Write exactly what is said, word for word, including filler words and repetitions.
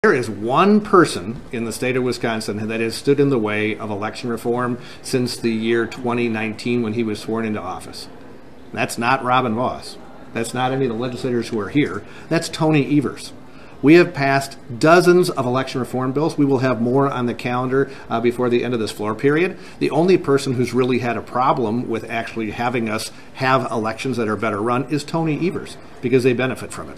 there is one person in the state of Wisconsin that has stood in the way of election reform since the year twenty nineteen when he was sworn into office. That's not Robin Vos. That's not any of the legislators who are here. That's Tony Evers. We have passed dozens of election reform bills. We will have more on the calendar uh, before the end of this floor period. The only person who's really had a problem with actually having us have elections that are better run is Tony Evers, because they benefit from it.